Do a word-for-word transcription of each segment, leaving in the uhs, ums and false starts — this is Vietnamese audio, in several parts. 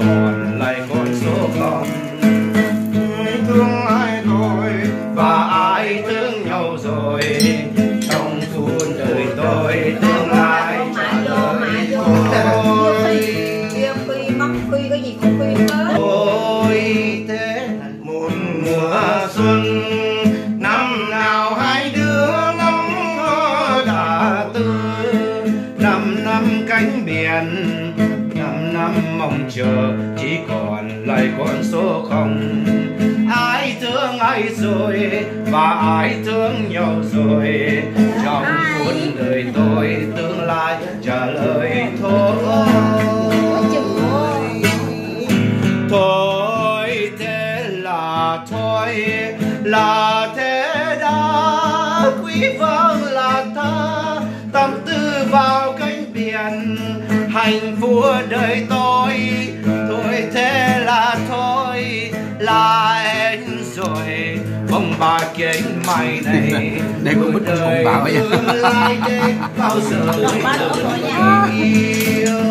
còn lại con số không. Thương ai rồi và ai thương nhau rồi, trong phút đời tôi tương lai trả lời thôi. Phi mất phi cái gì cũng phi hết. Ôi thế một mùa xuân, năm nào hai đứa ngắm đã tư, năm năm cánh biển, năm năm mong chờ chỉ còn lại con số không. Ai thương ai rồi và ai thương nhau rồi, trong phút đời tôi tương lai trả lời thôi. Thôi thế là thôi, là thế đã quý vâng là ta, tâm tư vào cánh biển, hạnh phúc đời tôi. Thôi thế là thôi, là hết rồi, bông bà kính mày này. Đây cũng biết bông bà vậy. Lại đến bao giờ tôi yêu.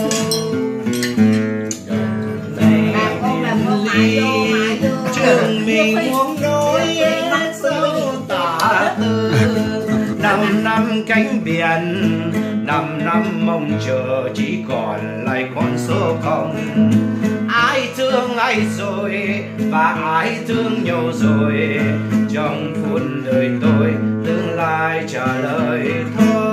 Trường mình muốn nói sâu tả tư, năm năm cánh biển, năm năm mong chờ chỉ còn lại con số không. Ai thương ai rồi và ai thương nhau rồi, trong phút đời tôi tương lai trả lời thôi.